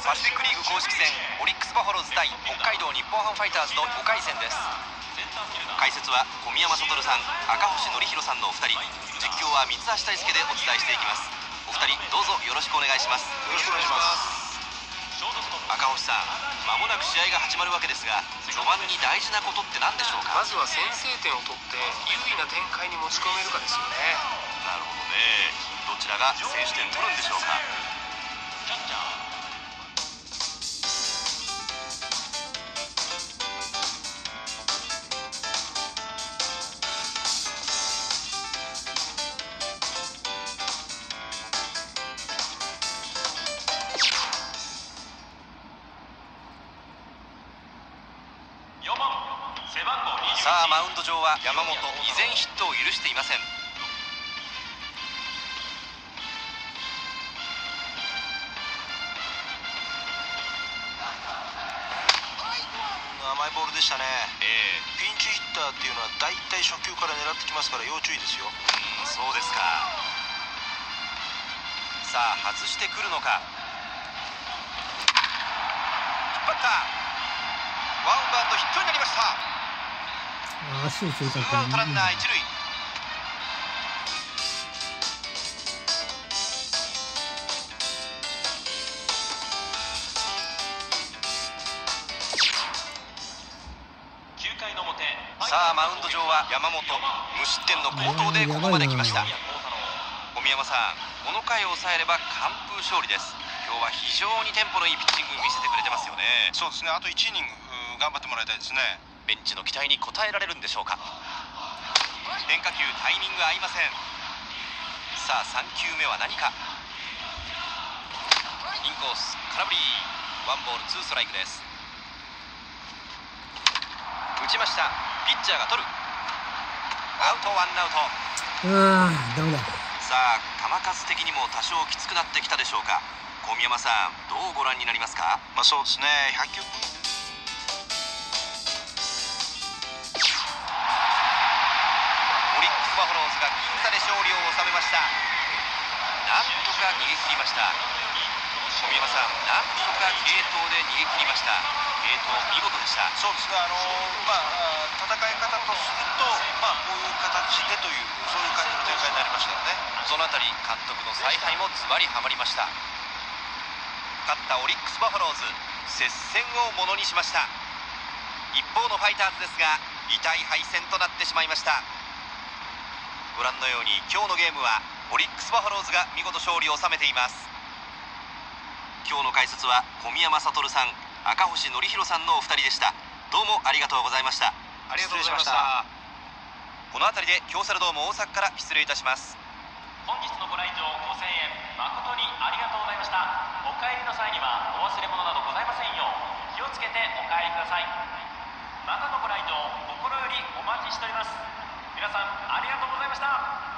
パシフィックリーグ公式戦オリックスバファローズ対北海道日本ハムファイターズの5回戦です。解説は小宮山悟さん、赤星憲広さんのお二人、実況は三橋大輔でお伝えしていきます。お二人どうぞよろしくお願いします。 よろしくお願いします。 赤星さん、間もなく試合が始まるわけですが、序盤に大事なことって何でしょうか。 まずは先制点を取って有利な展開に持ち込めるかですよね。 なるほどね。どちらが先取点取るんでしょうか。さあマウンド上は山本、依然ヒットを許していません。 甘いボールでしたね。ピンチヒッターっていうのはだいたい初球から狙ってきますから要注意ですよ。 そうですか。さあ外してくるのか。引っ張った。ワンバウンドヒットになりました。 足をついた。 ツーアウトランナー一塁。さあマウンド上は山本、無失点の好投でここまで来ました。小宮山さん、この回を抑えれば完封勝利です。今日は非常にテンポのいいピッチング見せてくれてますよね。 そうですね、あと1イニング頑張ってもらいたいですね。 ベンチの期待に応えられるんでしょうか。変化球タイミング合いません。さあ3球目は何か。インコース空振り、ワンボールツーストライクです。打ちました。ピッチャーが取る。アウト、ワンアウト。 ダメだ。 さあ球数的にも多少きつくなってきたでしょうか。小宮山さん、どうご覧になりますか。 そうですね、100球バファローズが僅差で勝利を収めました。なんとか逃げ切りました。小宮山さん、なんとか継投で逃げ切りました。継投見事でした。 そうですね、戦い方とすると、こういう形でというそういう感じの展開になりましたよね。 そのあたり監督の采配もズバリはまりました。勝ったオリックスバファローズ、接戦をものにしました。一方のファイターズですが、痛い敗戦となってしまいました。ご覧のように今日のゲームはオリックスバファローズが見事勝利を収めています。今日の解説は小宮山悟さん、赤星憲広さんのお二人でした。どうもありがとうございました。 ありがとうございました。 この辺りで京セラドーム大阪から失礼いたします。 本日のご来場ご声援誠にありがとうございました。お帰りの際にはお忘れ物などございませんよう気をつけてお帰りください。またのご来場心よりお待ちしております。皆さんありがとうございました。